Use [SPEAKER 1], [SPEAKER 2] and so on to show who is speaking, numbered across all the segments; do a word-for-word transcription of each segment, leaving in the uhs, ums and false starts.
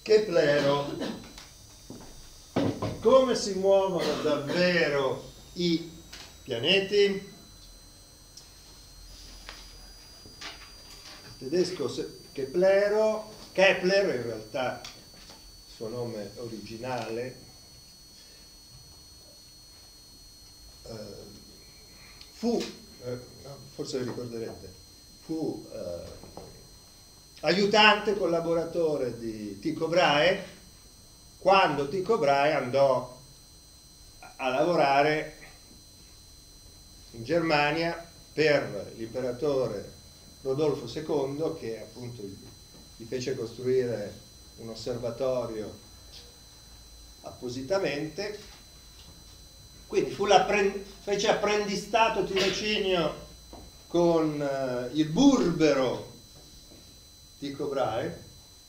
[SPEAKER 1] Keplero. Come si muovono davvero i pianeti? Il tedesco Keplero, Kepler in realtà il suo nome originale, eh, fu, eh, forse vi ricorderete, fu eh, aiutante collaboratore di Tycho Brahe quando Tycho Brahe andò a lavorare in Germania per l'imperatore Rodolfo secondo, che appunto gli fece costruire un osservatorio appositamente. Quindi fu fece apprendistato tirocinio con uh, il burbero Tycho Brahe.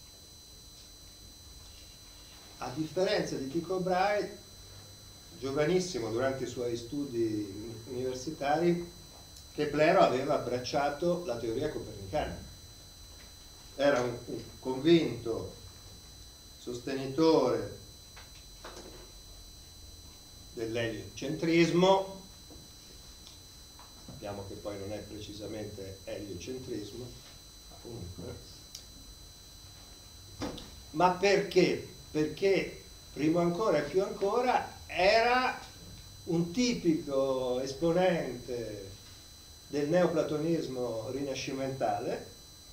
[SPEAKER 1] A differenza di Tycho Brahe, giovanissimo durante i suoi studi universitari, Keplero aveva abbracciato la teoria copernicana. Era un, un convinto sostenitore dell'eliocentrismo. Sappiamo che poi non è precisamente eliocentrismo, ma comunque. Ma perché? Perché prima ancora e più ancora era un tipico esponente del neoplatonismo rinascimentale,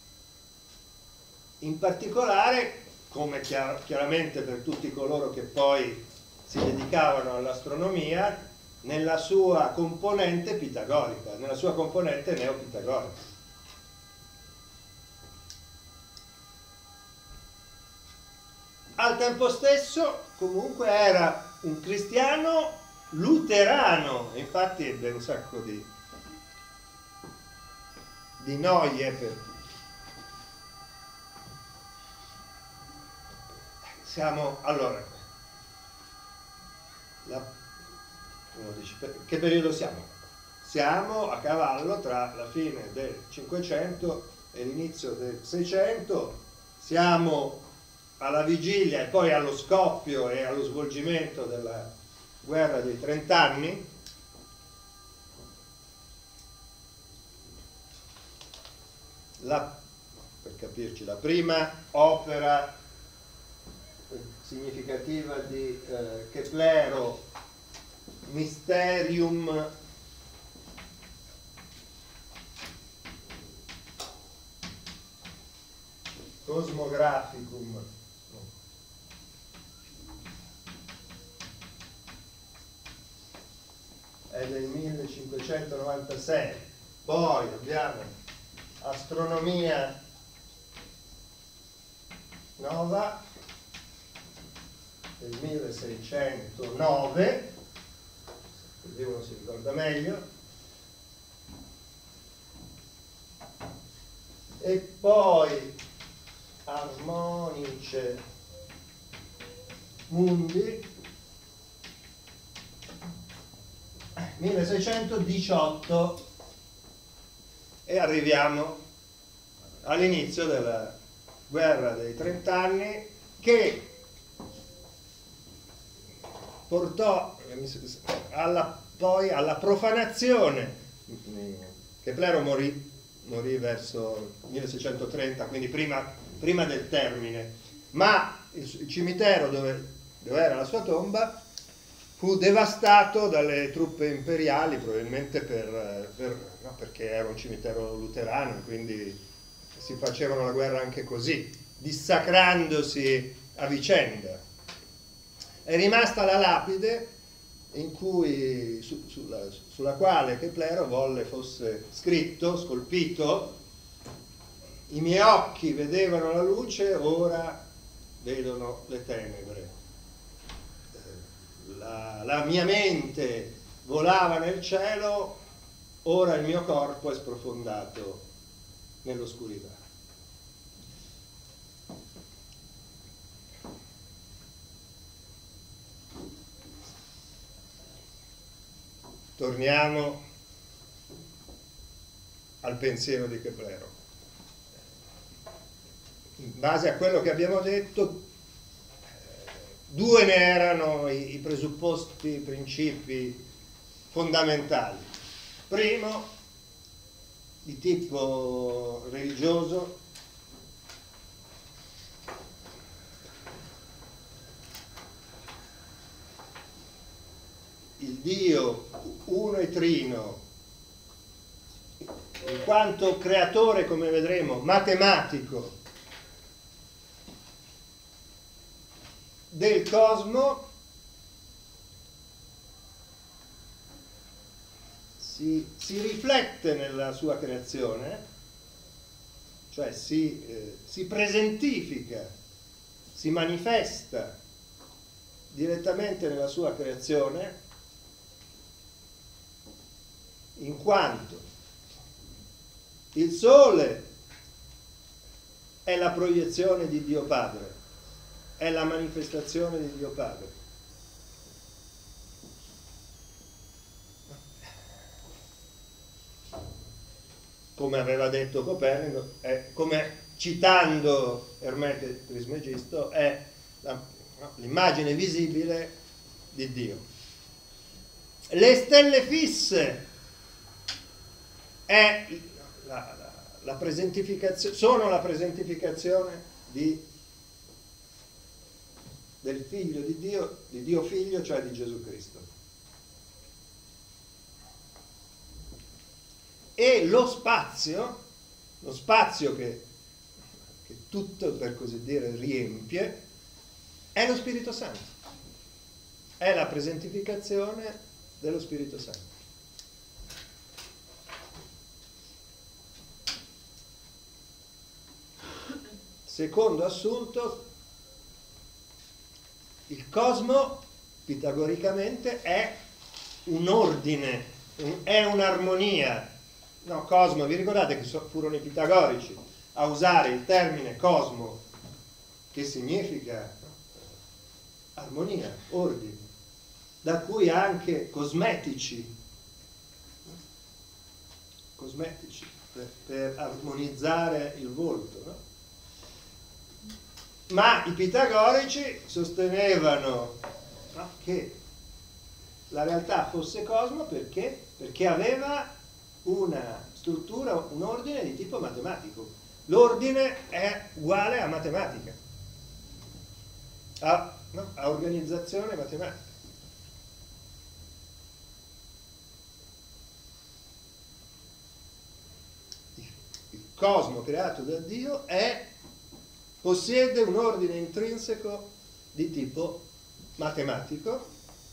[SPEAKER 1] in particolare, come chiar chiaramente per tutti coloro che poi si dedicavano all'astronomia, nella sua componente pitagorica, nella sua componente neopitagorica. Al tempo stesso, comunque, era un cristiano luterano, infatti ebbe un sacco di, di noie per... Siamo, allora, la, uno dice, che periodo siamo? Siamo a cavallo tra la fine del Cinquecento e l'inizio del Seicento, siamo alla vigilia e poi allo scoppio e allo svolgimento della guerra dei trent'anni. La, per capirci, la prima opera significativa di eh, Keplero, Mysterium Cosmographicum, è del millecinquecentonovantasei. Poi abbiamo Astronomia Nova del milleseicentonove, così uno si ricorda meglio, e poi Harmonice Mundi milleseicentodiciotto, e arriviamo all'inizio della guerra dei trent'anni, che portò alla, poi alla profanazione. Keplero morì, morì verso milleseicentotrenta, quindi prima, prima del termine, ma il, il cimitero dove, dove era la sua tomba fu devastato dalle truppe imperiali, probabilmente per, per, no, perché era un cimitero luterano, quindi si facevano la guerra anche così, dissacrandosi a vicenda. È rimasta la lapide in cui, su, sulla, sulla quale Keplero volle fosse scritto, scolpito: i miei occhi vedevano la luce, ora vedono le tenebre. La, la mia mente volava nel cielo, ora il mio corpo è sprofondato nell'oscurità. Torniamo al pensiero di Keplero. In base a quello che abbiamo detto, due ne erano i, i presupposti, i principi fondamentali. Primo, di tipo religioso, il Dio uno e trino, in quanto creatore, come vedremo, matematico del cosmo, si, si riflette nella sua creazione, cioè si, eh, si presentifica, si manifesta direttamente nella sua creazione, in quanto il Sole è la proiezione di Dio Padre, è la manifestazione di Dio Padre. Come aveva detto Copernico, è, come citando Ermete Trismegisto, è l'immagine visibile di Dio. Le stelle fisse è la, la, la presentificazione, sono la presentificazione di, del figlio di Dio, di Dio figlio, cioè di Gesù Cristo. E lo spazio, lo spazio che, che tutto, per così dire, riempie, è lo Spirito Santo. È la presentificazione dello Spirito Santo. Secondo assunto, il cosmo, pitagoricamente, è un ordine, è un'armonia. No, cosmo, vi ricordate che furono i pitagorici a usare il termine cosmo, che significa armonia, ordine, da cui anche cosmetici, cosmetici, per, per armonizzare il volto, no? Ma i pitagorici sostenevano, no, che la realtà fosse cosmo perché? Perché aveva una struttura, un ordine di tipo matematico. L'ordine è uguale a matematica, a, no, a organizzazione matematica. Il cosmo creato da Dio è possiede un ordine intrinseco di tipo matematico,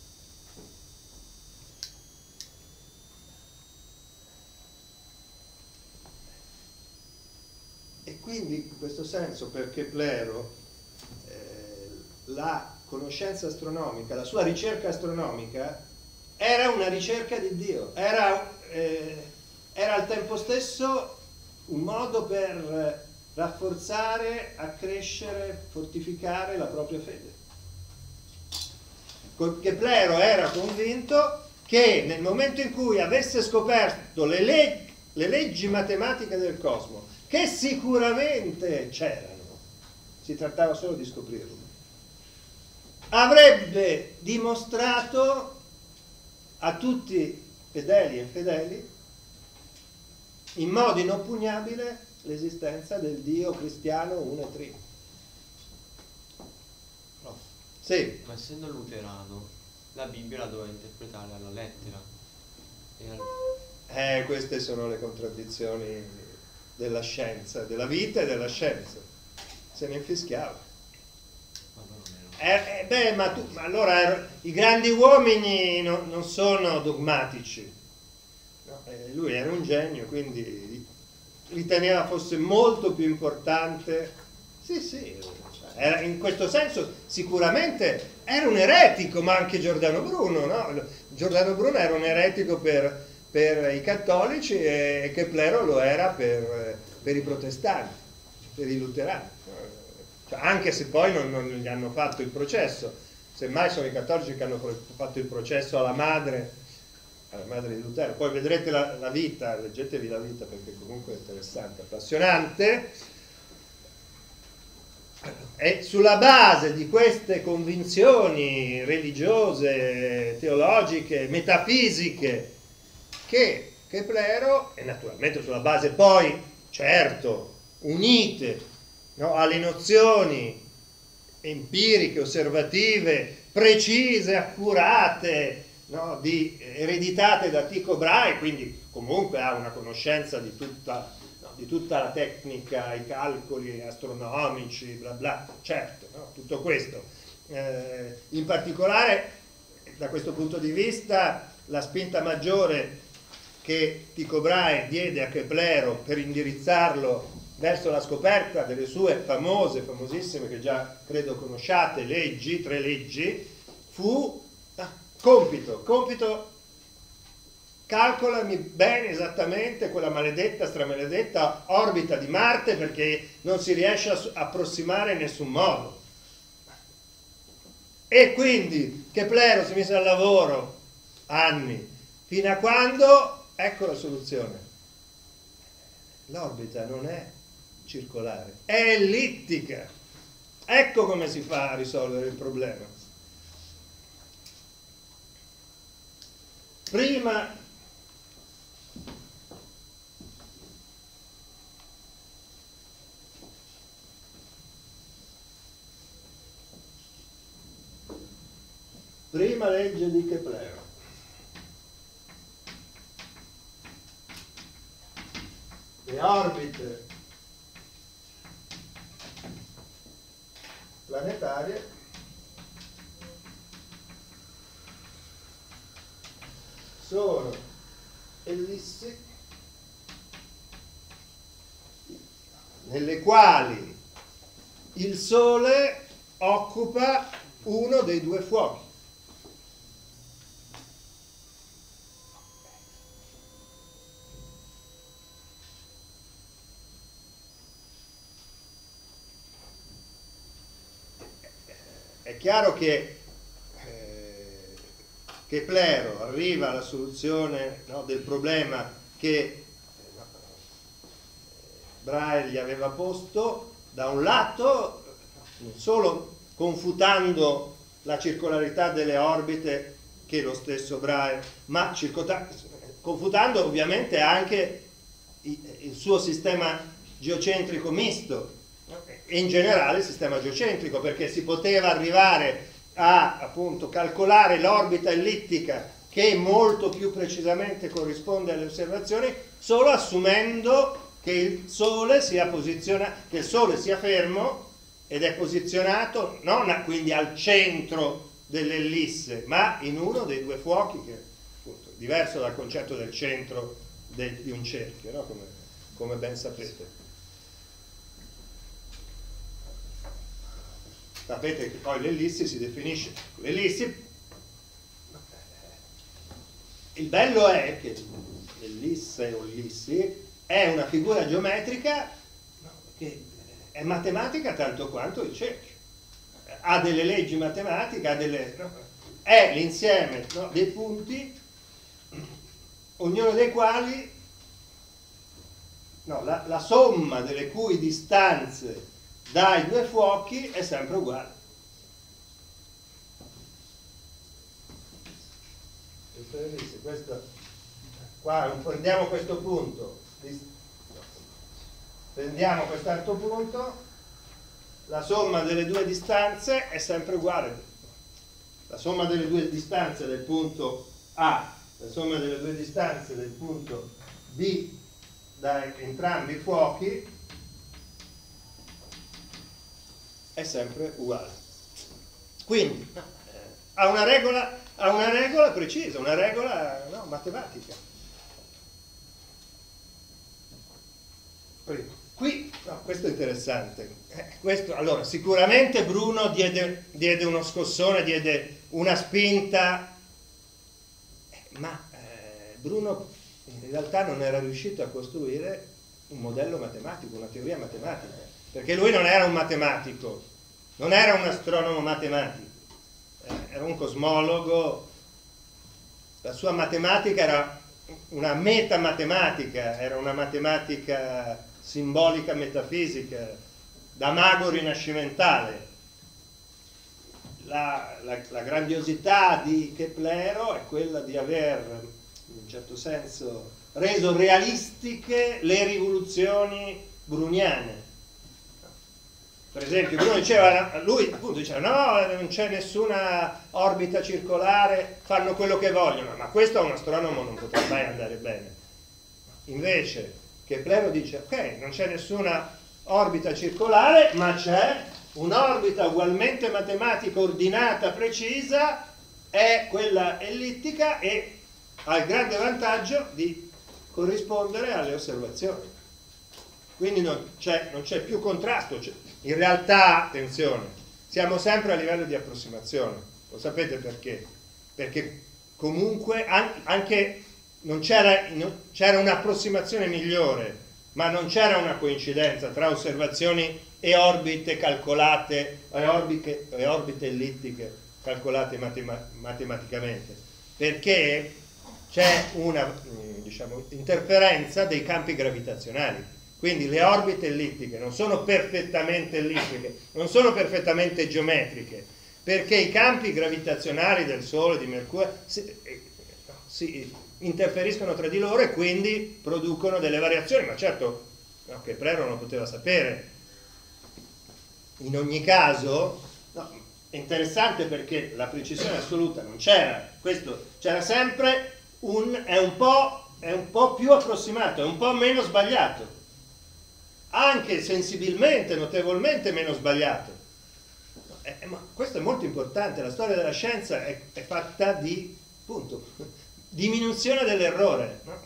[SPEAKER 1] e quindi in questo senso per Keplero eh, la conoscenza astronomica, la sua ricerca astronomica era una ricerca di Dio, era, eh, era al tempo stesso un modo per rafforzare, accrescere, fortificare la propria fede. Keplero era convinto che nel momento in cui avesse scoperto le, leg le leggi matematiche del cosmo, che sicuramente c'erano, si trattava solo di scoprirlo, avrebbe dimostrato a tutti, fedeli e infedeli, in modo inoppugnabile l'esistenza del Dio cristiano uno e trino. No. Sì.
[SPEAKER 2] Ma essendo luterano, la Bibbia la doveva interpretare alla lettera. E al...
[SPEAKER 1] Eh, queste sono le contraddizioni della scienza, della vita e della scienza. Se ne infischiava.
[SPEAKER 2] Ma non era...
[SPEAKER 1] Eh, eh, beh, ma, tu, ma allora er, i grandi uomini no, non sono dogmatici. No, eh, lui era un genio, quindi riteneva fosse molto più importante. Sì, sì, era, in questo senso sicuramente era un eretico, ma anche Giordano Bruno, no? Giordano Bruno era un eretico per, per i cattolici e Keplero lo era per, per i protestanti, per i luterani, cioè, anche se poi non, non gli hanno fatto il processo, semmai sono i cattolici che hanno fatto il processo alla madre alla madre di Lutero. Poi vedrete la, la vita, leggetevi la vita perché comunque è interessante, appassionante. Allora, è sulla base di queste convinzioni religiose, teologiche, metafisiche che Keplero, e naturalmente sulla base poi, certo, unite, no, alle nozioni empiriche, osservative, precise, accurate, no, di, ereditate da Tycho Brahe, quindi comunque ha una conoscenza di tutta, no, di tutta la tecnica, i calcoli astronomici, bla bla, certo, no, tutto questo. Eh, in particolare, da questo punto di vista, la spinta maggiore che Tycho Brahe diede a Keplero per indirizzarlo verso la scoperta delle sue famose, famosissime, che già credo conosciate, leggi, tre leggi, fu ah, compito, compito, calcolami bene esattamente quella maledetta, stramaledetta orbita di Marte, perché non si riesce a approssimare in nessun modo. E quindi Keplero si mise al lavoro anni, fino a quando, ecco la soluzione, l'orbita non è circolare, è ellittica. Ecco come si fa a risolvere il problema. Prima prima legge di Keplero. Le orbite planetarie sono ellissi nelle quali il Sole occupa uno dei due fuochi. È chiaro che eh, Keplero arriva alla soluzione, no, del problema che eh, Brahe gli aveva posto, da un lato non solo confutando la circolarità delle orbite che lo stesso Brahe, ma confutando ovviamente anche il suo sistema geocentrico misto, e in generale il sistema geocentrico, perché si poteva arrivare a appunto calcolare l'orbita ellittica che molto più precisamente corrisponde alle osservazioni solo assumendo che il Sole sia posizionato, che il Sole sia fermo ed è posizionato non quindi al centro dell'ellisse, ma in uno dei due fuochi, che appunto, è diverso dal concetto del centro del, di un cerchio, no? come, come ben sapete. Sapete che poi l'ellissi si definisce l'ellissi. Il bello è che l'ellisse o l'ellissi è una figura geometrica che è matematica tanto quanto il cerchio. Ha delle leggi matematiche, ha delle, no? È l'insieme, no, dei punti, ognuno dei quali, no, la, la somma delle cui distanze dai due fuochi è sempre uguale. Questo, qua prendiamo questo punto, prendiamo quest'altro punto, la somma delle due distanze è sempre uguale. La somma delle due distanze del punto A, la somma delle due distanze del punto B da entrambi i fuochi è sempre uguale. Quindi eh, ha una regola, ha una regola precisa, una regola, no, matematica. Prima. Qui, no, questo è interessante. Eh, questo, allora, sicuramente Bruno diede, diede uno scossone, diede una spinta, eh, ma eh, Bruno in realtà non era riuscito a costruire un modello matematico, una teoria matematica, perché lui non era un matematico, non era un astronomo matematico, eh, era un cosmologo. La sua matematica era una metamatematica, era una matematica simbolica metafisica, da mago rinascimentale. La, la, la grandiosità di Keplero è quella di aver, in un certo senso, reso realistiche le rivoluzioni browniane. Per esempio, Bruno diceva, lui appunto diceva no, non c'è nessuna orbita circolare, fanno quello che vogliono, ma questo a un astronomo non potrà mai andare bene. Invece Keplero dice ok, non c'è nessuna orbita circolare, ma c'è un'orbita ugualmente matematica, ordinata, precisa, è quella ellittica e ha il grande vantaggio di corrispondere alle osservazioni. Quindi non c'è, non c'è più contrasto. In realtà, attenzione, siamo sempre a livello di approssimazione. Lo sapete perché? Perché comunque anche non c'era, c'era un'approssimazione migliore, ma non c'era una coincidenza tra osservazioni e orbite calcolate, e orbite, e orbite ellittiche calcolate matema, matematicamente, perché c'è una, diciamo, interferenza dei campi gravitazionali. Quindi le orbite ellittiche non sono perfettamente ellittiche, non sono perfettamente geometriche, perché i campi gravitazionali del Sole, di Mercurio, si, si interferiscono tra di loro e quindi producono delle variazioni. Ma certo, no, Keplero non lo poteva sapere. In ogni caso, no, è interessante perché la precisione assoluta non c'era. Questo c'era sempre un, è un po', è un po' più approssimato, è un po' meno sbagliato. Anche sensibilmente, notevolmente meno sbagliato. Eh, ma questo è molto importante. La storia della scienza è, è fatta di, appunto, diminuzione dell'errore, no?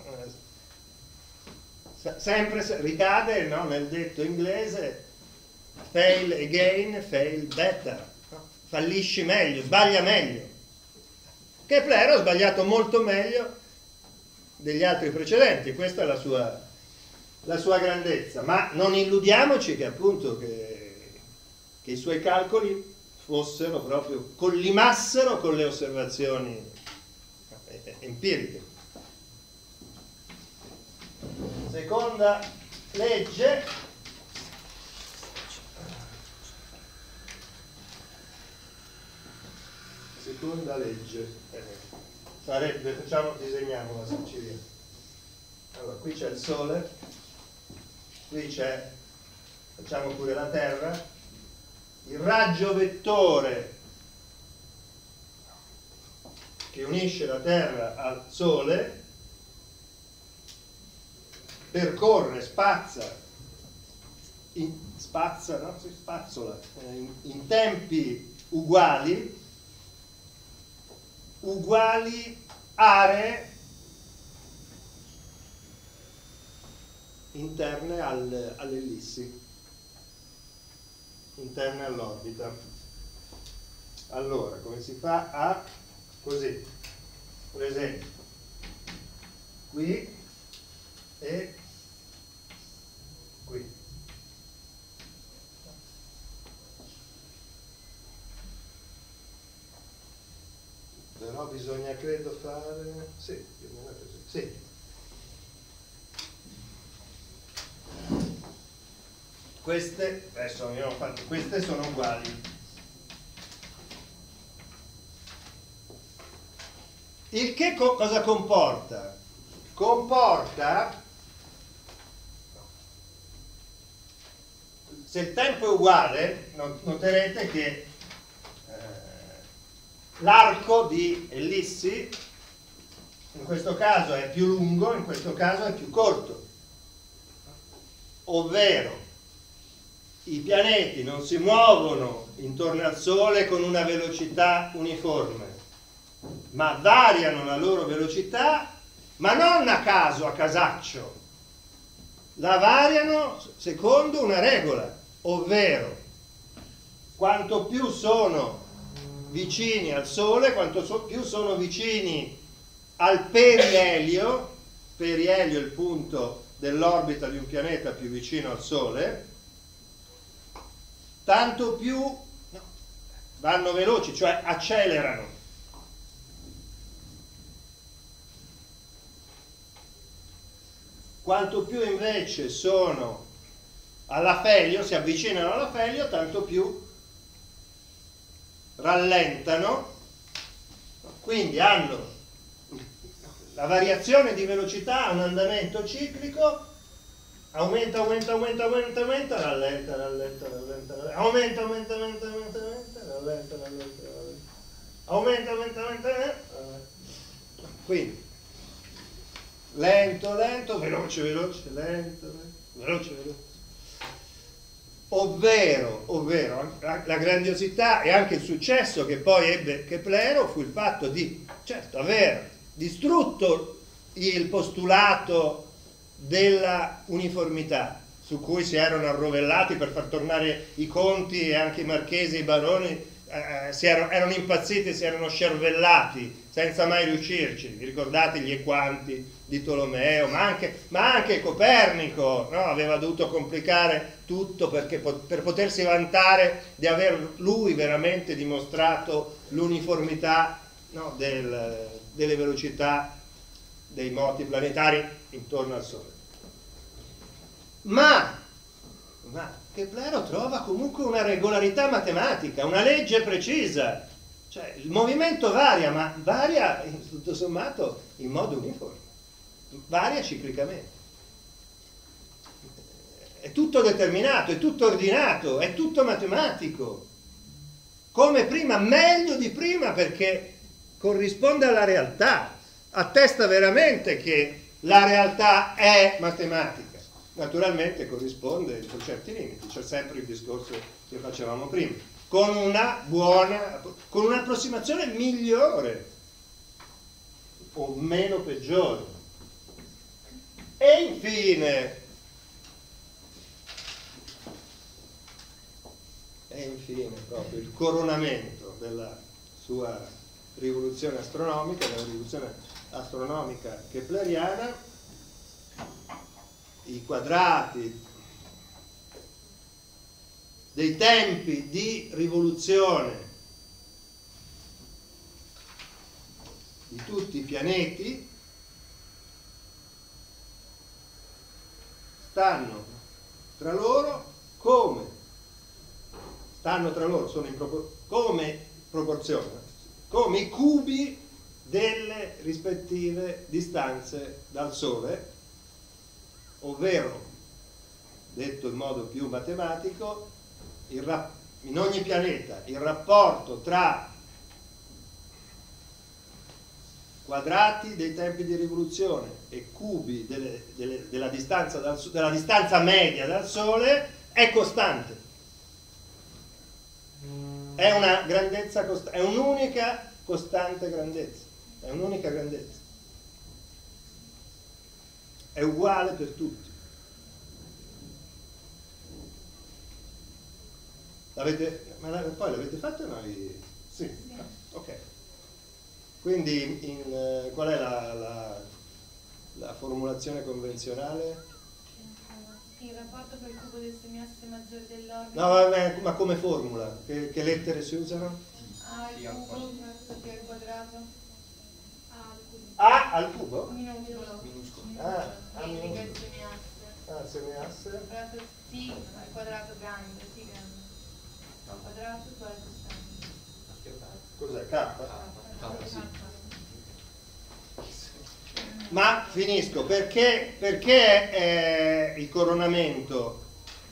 [SPEAKER 1] Sempre ricade, no, nel detto inglese fail again, fail better, no? Fallisci meglio, sbaglia meglio. Keplero ha sbagliato molto meglio degli altri precedenti, questa è la sua la sua grandezza, ma non illudiamoci che appunto che, che i suoi calcoli fossero proprio, collimassero con le osservazioni empiriche. Seconda legge, seconda legge, eh, sarebbe, facciamo, disegniamola se ci viene. Allora, qui c'è il Sole, qui c'è, facciamo pure la Terra, il raggio vettore che unisce la Terra al Sole percorre, spazza, in, spazza, no? Si spazzola, in, in tempi uguali, uguali aree interne al, all'ellissi, interne all'orbita. Allora, come si fa a, così, per esempio, qui e qui. Però bisogna, credo, fare, sì, più o meno così, sì. Queste, adesso io ho fatto, queste sono uguali. Il che co cosa comporta? Comporta, se il tempo è uguale, noterete che eh, l'arco di ellissi in questo caso è più lungo, in questo caso è più corto. Ovvero, i pianeti non si muovono intorno al Sole con una velocità uniforme, ma variano la loro velocità, ma non a caso, a casaccio. La variano secondo una regola, ovvero quanto più sono vicini al Sole, quanto so, più sono vicini al perielio, perielio è il punto dell'orbita di un pianeta più vicino al Sole, tanto più no, vanno veloci, cioè accelerano. Quanto più invece sono all'afelio, si avvicinano all'afelio, tanto più rallentano, quindi hanno la variazione di velocità a un andamento ciclico, aumenta, aumenta, aumenta, aumenta, aumenta, rallenta, rallenta, rallenta, rallenta, aumenta, aumenta, aumenta, aumenta, aumenta, rallenta, rallenta, rallenta, aumenta, aumenta, aumenta, aumenta. Quindi lento, lento, veloce, veloce, lento, lento, veloce, veloce. Ovvero, ovvero la, la grandiosità e anche il successo che poi ebbe Keplero fu il fatto di, certo, aver distrutto il postulato della uniformità su cui si erano arrovellati per far tornare i conti, e anche i marchesi e i baroni eh, si erano, erano impazziti, si erano scervellati senza mai riuscirci. Vi ricordate gli equanti di Tolomeo, ma anche, ma anche Copernico, no? Aveva dovuto complicare tutto perché, per potersi vantare di aver lui veramente dimostrato l'uniformità, no, del, delle velocità dei moti planetari intorno al Sole. Ma, ma Keplero trova comunque una regolarità matematica, una legge precisa. Cioè, il movimento varia, ma varia tutto sommato in modo uniforme, varia ciclicamente. È tutto determinato, è tutto ordinato, è tutto matematico. Come prima, meglio di prima, perché corrisponde alla realtà, attesta veramente che la realtà è matematica. Naturalmente corrisponde con certi limiti, c'è sempre il discorso che facevamo prima, con una buona, con un'approssimazione migliore o meno peggiore. E infine, e infine proprio il coronamento della sua rivoluzione astronomica, la rivoluzione astronomica kepleriana, i quadrati dei tempi di rivoluzione di tutti i pianeti stanno tra loro come stanno tra loro sono in propor- come proporzione come i cubi delle rispettive distanze dal Sole, ovvero, detto in modo più matematico, il rap- in ogni pianeta il rapporto tra quadrati dei tempi di rivoluzione e cubi delle, delle, della, distanza dal, della distanza media dal Sole è costante. È una grandezza costante, è un'unica costante grandezza, è un'unica grandezza. È uguale per tutti. L'avete, ma la, poi l'avete fatto o no? Sì. Ah, ok. Quindi in, eh, qual è la, la, la formulazione convenzionale?
[SPEAKER 3] Il rapporto per il cubo del semiasse maggiore dell'orbita.
[SPEAKER 1] No, vabbè, ma come formula? Che, che lettere si usano?
[SPEAKER 3] A al cubo, B al quadrato. A al cubo.
[SPEAKER 1] A al cubo?
[SPEAKER 3] Minuscolo.
[SPEAKER 2] Minuscolo.
[SPEAKER 1] Ah, A
[SPEAKER 3] Indica il
[SPEAKER 1] minuscolo.
[SPEAKER 3] semiasse.
[SPEAKER 1] Ah, semiasse.
[SPEAKER 3] Quadrato T al quadrato grande, T grande. Al quadrato uguale costante.
[SPEAKER 1] Cos'è? K?
[SPEAKER 2] Ah, sì.
[SPEAKER 1] Ma finisco, perché, perché è il coronamento?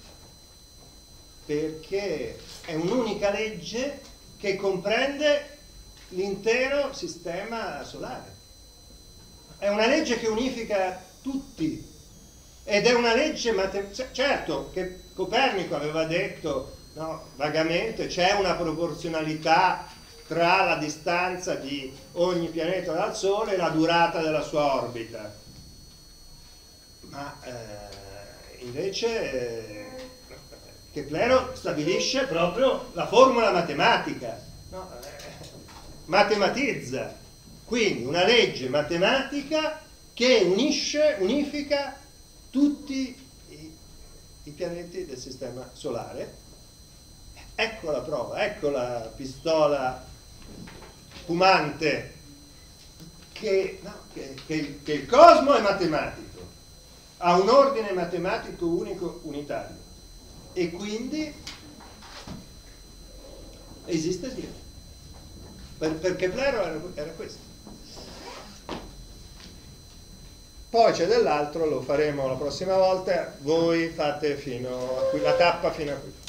[SPEAKER 1] Perché è un'unica legge che comprende l'intero sistema solare. È una legge che unifica tutti ed è una legge matematica. Certo che Copernico aveva detto, no, vagamente, c'è una proporzionalità tra la distanza di ogni pianeta dal Sole e la durata della sua orbita. Ma eh, invece eh, Keplero stabilisce proprio la formula matematica, no? eh, matematizza, quindi una legge matematica che unisce, unifica tutti i, i pianeti del sistema solare. Ecco la prova, ecco la pistola fumante che, no, che, che, che il cosmo è matematico, ha un ordine matematico unico unitario e quindi esiste Dio. Per, per Keplero era, era questo. Poi c'è dell'altro, lo faremo la prossima volta, voi fate fino a qui, la tappa fino a qui.